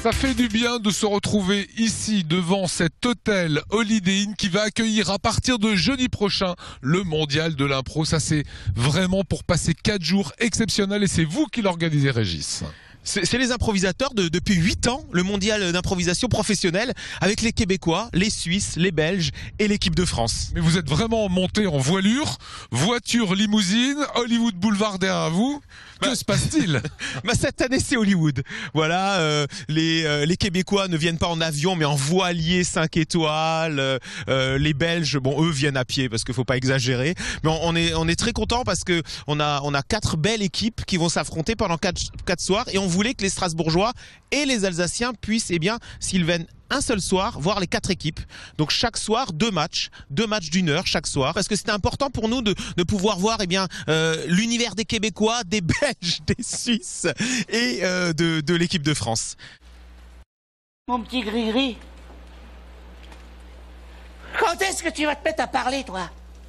Ça fait du bien de se retrouver ici devant cet hôtel Holiday Inn qui va accueillir à partir de jeudi prochain le mondial de l'impro. Ça c'est vraiment pour passer 4 jours exceptionnels et c'est vous qui l'organisez, Régis. C'est les improvisateurs depuis 8 ans, le mondial d'improvisation professionnelle, avec les Québécois, les Suisses, les Belges et l'équipe de France. Mais vous êtes vraiment monté en voilure, voiture limousine, Hollywood Boulevard derrière vous. Que se passe-t-il? Cette année c'est Hollywood. Voilà, les Québécois ne viennent pas en avion mais en voilier 5 étoiles. Les Belges, bon, eux viennent à pied parce qu'il faut pas exagérer. Mais on est très contents parce que on a 4 belles équipes qui vont s'affronter pendant 4 soirs et on voulait que les Strasbourgeois et les Alsaciens puissent, s'ils viennent un seul soir, voir les 4 équipes. Donc chaque soir, 2 matchs d'une heure chaque soir, parce que c'était important pour nous de pouvoir voir l'univers des Québécois, des Belges, des Suisses et de l'équipe de France. Mon petit gris-gris, quand est-ce que tu vas te mettre à parler, toi?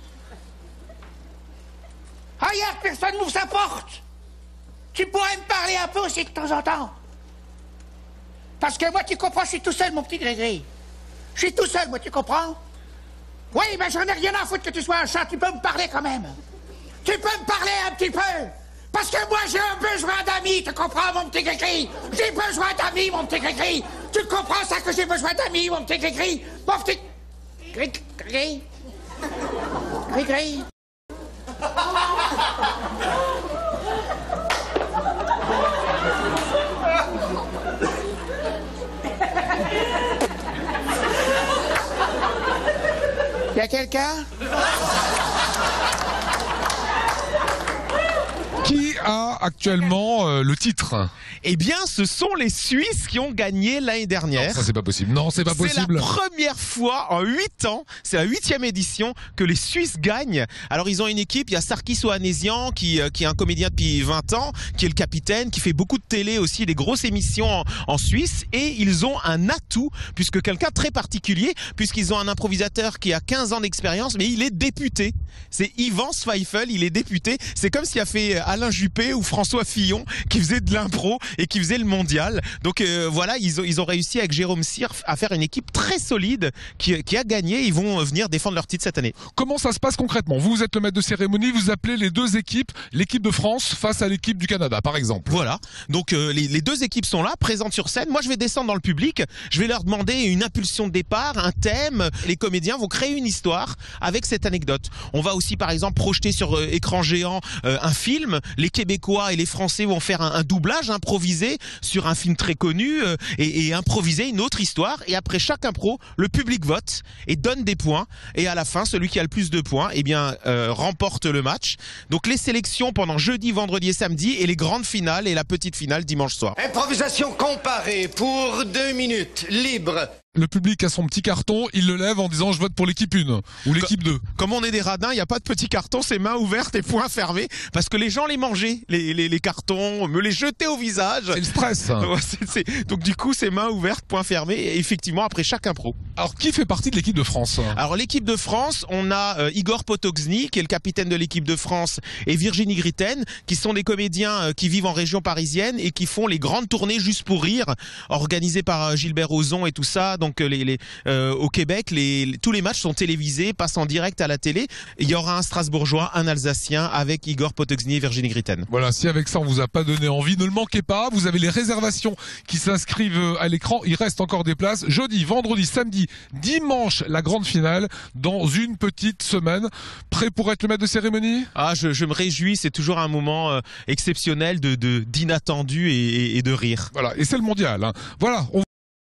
Regarde, personne n'ouvre sa porte. Tu pourrais me parler un peu aussi de temps en temps. Parce que moi, tu comprends, je suis tout seul, mon petit gris-gris. Je suis tout seul, moi, tu comprends? Oui, mais j'en ai rien à foutre que tu sois un chat, tu peux me parler quand même. Tu peux me parler un petit peu. Parce que moi, j'ai un besoin d'amis, tu comprends, mon petit gris-gris? J'ai besoin d'amis, mon petit gris-gris. Tu comprends ça, que j'ai besoin d'amis, mon petit gris-gris? Mon petit... Gris-gris? Gris-gris? Y a quelqu'un? Qui a actuellement le titre? Eh bien, ce sont les Suisses qui ont gagné l'année dernière. Non, ça c'est pas possible. Non, c'est pas possible. C'est la première fois en 8 ans, c'est la 8e édition que les Suisses gagnent. Alors ils ont une équipe, il y a Sarkis Ohanesian qui est un comédien depuis 20 ans, qui est le capitaine, qui fait beaucoup de télé aussi, des grosses émissions en Suisse. Et ils ont un atout, puisque quelqu'un très particulier, puisqu'ils ont un improvisateur qui a 15 ans d'expérience, mais il est député. C'est Ivan Zweifel, il est député. C'est comme s'il a fait Alain Juppé ou François Fillon qui faisait de l'impro et qui faisait le mondial. Donc voilà, ils ont réussi avec Jérôme Cyr à faire une équipe très solide qui a gagné. Ils vont venir défendre leur titre cette année. Comment ça se passe concrètement? Vous êtes le maître de cérémonie, vous appelez les 2 équipes, l'équipe de France face à l'équipe du Canada, par exemple. Voilà, donc les 2 équipes sont là, présentes sur scène. Moi, je vais descendre dans le public, je vais leur demander une impulsion de départ, un thème. Les comédiens vont créer une histoire avec cette anecdote. On va aussi, par exemple, projeter sur écran géant un film. Les Québécois et les Français vont faire un doublage improvisé sur un film très connu et improviser une autre histoire. Et après chaque impro, le public vote et donne des points. Et à la fin, celui qui a le plus de points, remporte le match. Donc les sélections pendant jeudi, vendredi et samedi, et les grandes finales et la petite finale dimanche soir. Improvisation comparée pour 2 minutes, libre. Le public a son petit carton, il le lève en disant je vote pour l'équipe 1 ou l'équipe 2. Comme on est des radins, il n'y a pas de petit carton, c'est main ouverte et poing fermé, parce que les gens les mangeaient, les cartons, me les jetaient au visage. C'est le stress. Donc du coup c'est main ouverte, poing fermé, et effectivement après chaque impro. Alors qui fait partie de l'équipe de France? Alors l'équipe de France, on a Igor Potoczny qui est le capitaine de l'équipe de France et Virginie Gritten qui sont des comédiens qui vivent en région parisienne et qui font les grandes tournées Juste pour rire, organisées par Gilbert Rozon et tout ça. Donc au Québec, tous les matchs sont télévisés, passent en direct à la télé. Il y aura un Strasbourgeois, un Alsacien avec Igor Potoczny et Virginie Gritten. Voilà, si avec ça on vous a pas donné envie, ne le manquez pas. Vous avez les réservations qui s'inscrivent à l'écran. Il reste encore des places. Jeudi, vendredi, samedi, dimanche, la grande finale dans une petite semaine. Prêt pour être le maître de cérémonie? Ah, je me réjouis. C'est toujours un moment exceptionnel d'inattendu et de rire. Voilà, et c'est le mondial. Hein. Voilà.